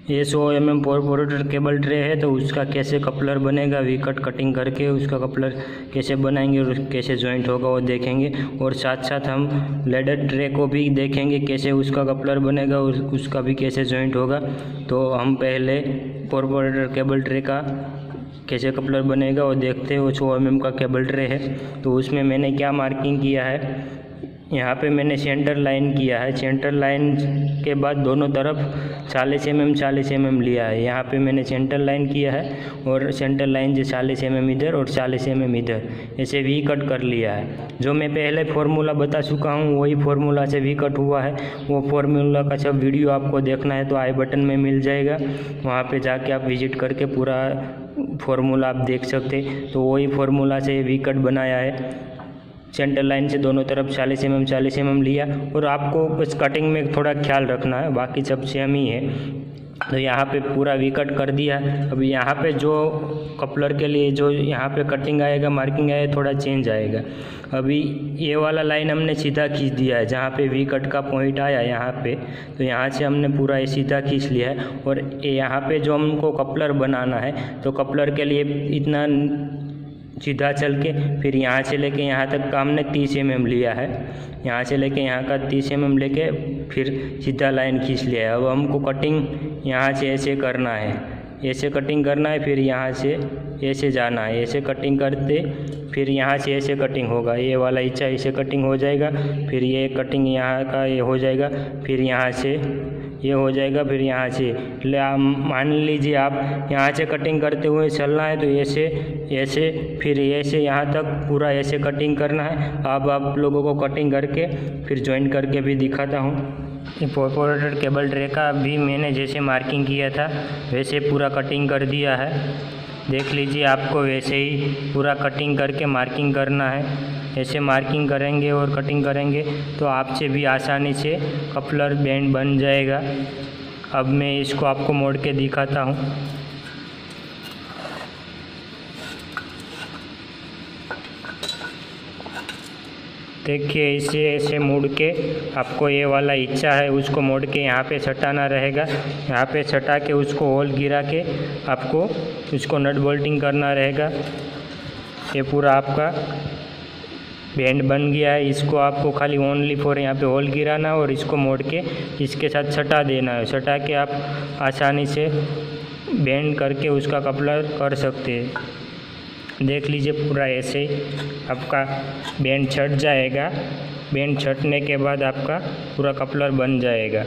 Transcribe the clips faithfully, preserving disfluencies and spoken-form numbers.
ये सौ M M पोर्टेटर केबल ट्रे है, तो उसका कैसे कपलर बनेगा, वी कट कटिंग करके उसका कपलर कैसे बनाएंगे और कैसे जॉइंट होगा वो देखेंगे। और साथ साथ हम लेडर ट्रे को भी देखेंगे कैसे उसका कपलर बनेगा और उसका भी कैसे जॉइंट होगा। तो हम पहले पोर्टेटर केबल ट्रे का कैसे कपलर बनेगा वो देखते हैं। वो सौ एम एम का केबल ट्रे है, तो उसमें मैंने क्या मार्किंग किया है, यहाँ पे मैंने सेंटर लाइन किया है। सेंटर लाइन के बाद दोनों तरफ चालीस एम एम चालीस एम एम लिया है। यहाँ पे मैंने सेंटर लाइन किया है और सेंटर लाइन से चालीस एम एम इधर और चालीस एम एम इधर, ऐसे वी कट कर लिया है। जो मैं पहले फार्मूला बता चुका हूँ वही फार्मूला से वी कट हुआ है। वो फार्मूला का सब वीडियो आपको देखना है तो आई बटन में मिल जाएगा, वहाँ पे जाके आप विजिट करके पूरा फार्मूला आप देख सकते। तो वही फार्मूला से वी कट बनाया है। सेंटर लाइन से दोनों तरफ चालीस एम एम चालीस एम एम लिया, और आपको बस कटिंग में थोड़ा ख्याल रखना है, बाकी सब सेम ही है। तो यहाँ पे पूरा वी कट कर दिया। अब यहाँ पे जो कपलर के लिए जो यहाँ पे कटिंग आएगा, मार्किंग आएगा, थोड़ा चेंज आएगा। अभी ये वाला लाइन हमने सीधा खींच दिया है, जहाँ पे वी कट का पॉइंट आया यहाँ पे, तो यहाँ से हमने पूरा ये सीधा खींच लिया है। और यहाँ पे जो हमको कपलर बनाना है, तो कपलर के लिए इतना सीधा चल के फिर यहाँ से लेके यहाँ तक का हमने तीस एम एम लिया है। यहाँ से लेके यहाँ का तीस एम एम लेके फिर सीधा लाइन खींच लिया है। अब हमको कटिंग यहाँ से ऐसे करना है, ऐसे कटिंग करना है, फिर यहाँ से ऐसे जाना है, ऐसे कटिंग करते फिर यहाँ से ऐसे कटिंग होगा। ये वाला हिस्सा ऐसे कटिंग हो जाएगा, फिर ये कटिंग यहाँ का ये हो जाएगा, फिर यहाँ से ये हो जाएगा, फिर यहाँ से ले मान लीजिए आप यहाँ से कटिंग करते हुए चलना है, तो ऐसे ऐसे फिर ऐसे यहाँ तक पूरा ऐसे कटिंग करना है। अब आप लोगों को कटिंग करके फिर जॉइंट करके भी दिखाता हूँ। ये पोर्टेटर केबल ट्रे का भी मैंने जैसे मार्किंग किया था वैसे पूरा कटिंग कर दिया है। देख लीजिए, आपको वैसे ही पूरा कटिंग करके मार्किंग करना है। ऐसे मार्किंग करेंगे और कटिंग करेंगे तो आपसे भी आसानी से कपलर बैंड बन जाएगा। अब मैं इसको आपको मोड़ के दिखाता हूँ। देखिए, इसे ऐसे मोड़ के आपको ये वाला हिस्सा है उसको मोड़ के यहाँ पे सटाना रहेगा। यहाँ पे सटा के उसको होल गिरा के आपको उसको नट बोल्टिंग करना रहेगा। ये पूरा आपका बैंड बन गया है। इसको आपको खाली ओनली फॉर यहाँ पे होल गिराना और इसको मोड़ के इसके साथ सटा देना है। सटा के आप आसानी से बैंड करके उसका कपलर कर सकते हैं। देख लीजिए, पूरा ऐसे आपका बैंड छट जाएगा। बैंड छटने के बाद आपका पूरा कपलर बन जाएगा।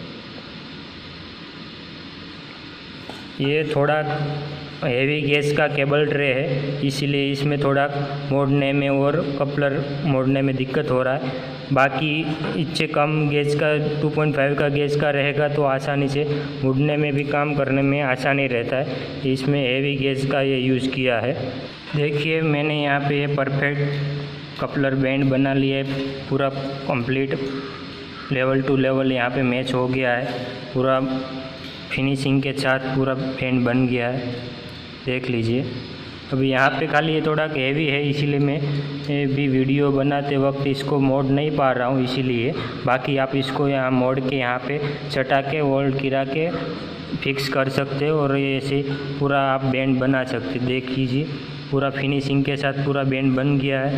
ये थोड़ा हेवी गैस का केबल ट्रे है, इसीलिए इसमें थोड़ा मोड़ने में और कपलर मोड़ने में दिक्कत हो रहा है। बाकी इससे कम गैस का टू पॉइंट फाइव का गैस का रहेगा तो आसानी से मुड़ने में भी काम करने में आसानी रहता है। इसमें हेवी गैस का ये यूज़ किया है। देखिए, मैंने यहाँ पे ये परफेक्ट कपलर बैंड बना लिया है, पूरा कंप्लीट लेवल टू लेवल यहाँ पे मैच हो गया है। पूरा फिनिशिंग के साथ पूरा बैंड बन गया है। देख लीजिए, अभी यहाँ पे खाली ये थोड़ा हेवी है, इसीलिए मैं भी वीडियो बनाते वक्त इसको मोड़ नहीं पा रहा हूँ, इसीलिए। बाकी आप इसको यहाँ मोड़ के यहाँ पे चटा के वोल्ट गिरा के फिक्स कर सकते हो और ऐसे पूरा आप बैंड बना सकते। देख लीजिए, पूरा फिनिशिंग के साथ पूरा बैंड बन गया है।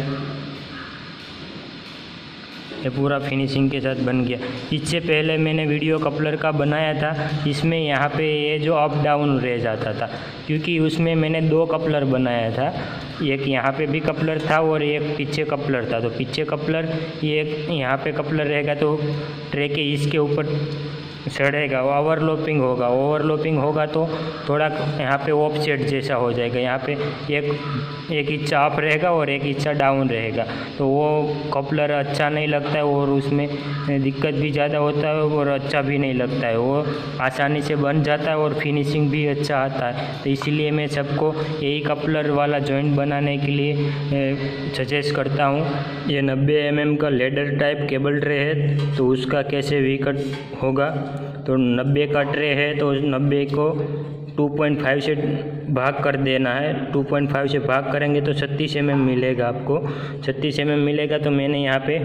ये पूरा फिनिशिंग के साथ बन गया। इससे पहले मैंने वीडियो कपलर का बनाया था, इसमें यहाँ पे ये जो अप डाउन रह जाता था, क्योंकि उसमें मैंने दो कपलर बनाया था। एक यहाँ पे भी कपलर था और एक पीछे कपलर था। तो पीछे कपलर ये यहाँ पे कपलर रहेगा तो ट्रे के इसके ऊपर चढ़ेगा, ओवरलोपिंग होगा। ओवरलोपिंग होगा तो थोड़ा यहाँ पे ऑफसेट जैसा हो जाएगा। यहाँ पे एक एक हिस्सा अप रहेगा और एक हिस्सा डाउन रहेगा, तो वो कपलर अच्छा नहीं लगता है और उसमें दिक्कत भी ज़्यादा होता है और अच्छा भी नहीं लगता है। वो आसानी से बन जाता है और फिनिशिंग भी अच्छा आता है। तो इसीलिए मैं सबको यही कपलर वाला जॉइंट बनाने के लिए सजेस्ट करता हूँ। ये नब्बे एम एम का लेडर टाइप केबल ट्रे है, तो उसका कैसे वी कट होगा। तो नब्बे का ट्रे है तो नब्बे को टू पॉइंट फाइव से भाग कर देना है। टू पॉइंट फाइव से भाग करेंगे तो छत्तीस एम एम मिलेगा आपको। छत्तीस एम एम मिलेगा, तो मैंने यहाँ पे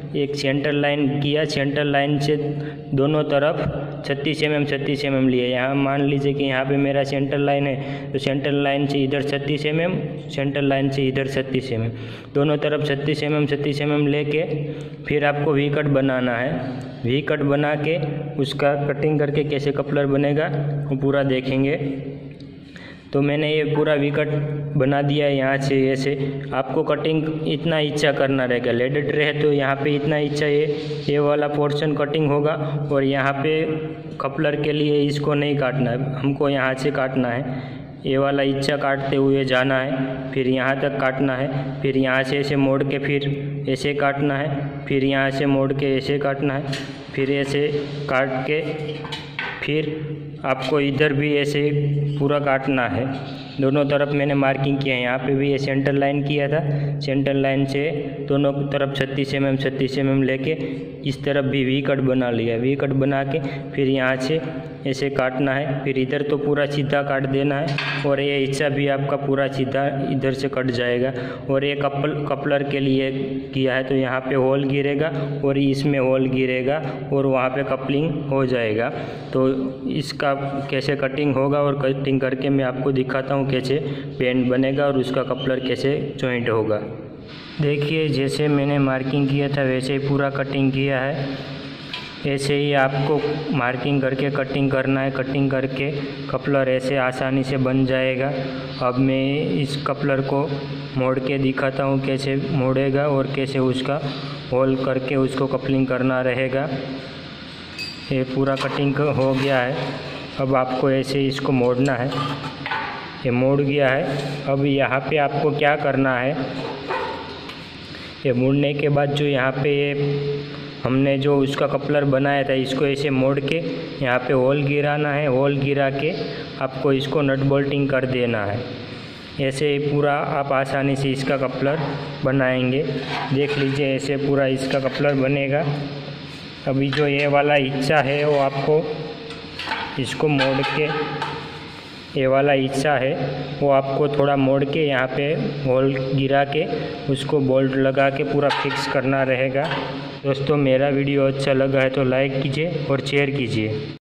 एक सेंटर लाइन किया, सेंटर लाइन से दोनों तरफ छत्तीस एम एम छत्तीस एम एम लिए। यहाँ मान लीजिए कि यहाँ पे मेरा सेंटर लाइन है, तो सेंटर लाइन से इधर छत्तीस एम एम, सेंटर लाइन से इधर छत्तीस एम एम, दोनों तरफ छत्तीस एम एम छत्तीस एम एम लेके फिर आपको वी कट बनाना है। वी कट बना के उसका कटिंग करके कैसे कपलर बनेगा वो पूरा देखेंगे। तो मैंने ये पूरा वी कट बना दिया है। यहाँ से ऐसे आपको कटिंग इतना इच्छा करना रहेगा। लेडर ट्रे है तो यहाँ पे इतना इच्छा ये ये वाला पोर्शन कटिंग होगा, और यहाँ पे कपलर के लिए इसको नहीं काटना है, हमको यहाँ से काटना है। ये वाला इच्छा काटते हुए जाना है, फिर यहाँ तक काटना है, फिर यहाँ से ऐसे मोड़ के फिर ऐसे काटना है, फिर यहाँ से मोड़ के ऐसे काटना है, फिर ऐसे काट के फिर आपको इधर भी ऐसे पूरा काटना है। दोनों तरफ मैंने मार्किंग किया है। यहाँ पे भी ये सेंटर लाइन किया था, सेंटर लाइन से दोनों तरफ छत्तीस एम एम छत्तीस एम एम लेके इस तरफ भी वी कट बना लिया। वी कट बना के फिर यहाँ से ऐसे काटना है, फिर इधर तो पूरा सीधा काट देना है, और ये हिस्सा भी आपका पूरा सीधा इधर से कट जाएगा। और ये कपल कपलर के लिए किया है, तो यहाँ पे होल गिरेगा और इसमें होल गिरेगा और वहाँ पे कपलिंग हो जाएगा। तो इसका कैसे कटिंग होगा और कटिंग करके मैं आपको दिखाता हूँ कैसे पेंट बनेगा और उसका कपलर कैसे जॉइंट होगा। देखिए जैसे मैंने मार्किंग किया था वैसे ही पूरा कटिंग किया है। ऐसे ही आपको मार्किंग करके कटिंग करना है। कटिंग करके कपलर ऐसे आसानी से बन जाएगा। अब मैं इस कपलर को मोड़ के दिखाता हूँ कैसे मोड़ेगा और कैसे उसका होल करके उसको कपलिंग करना रहेगा। ये पूरा कटिंग हो गया है। अब आपको ऐसे इसको मोड़ना है। ये मोड़ गया है। अब यहाँ पे आपको क्या करना है, ये मोड़ने के बाद जो यहाँ पे ये हमने जो उसका कपलर बनाया था इसको ऐसे मोड़ के यहाँ पे होल गिराना है। होल गिरा के आपको इसको नट बोल्टिंग कर देना है। ऐसे ही पूरा आप आसानी से इसका कपलर बनाएंगे। देख लीजिए ऐसे पूरा इसका कपलर बनेगा। अभी जो ये वाला हिस्सा है वो आपको इसको मोड़ के, ये वाला हिस्सा है वो आपको थोड़ा मोड़ के यहाँ पे होल गिरा के उसको बोल्ट लगा के पूरा फिक्स करना रहेगा। दोस्तों मेरा वीडियो अच्छा लगा है तो लाइक कीजिए और शेयर कीजिए।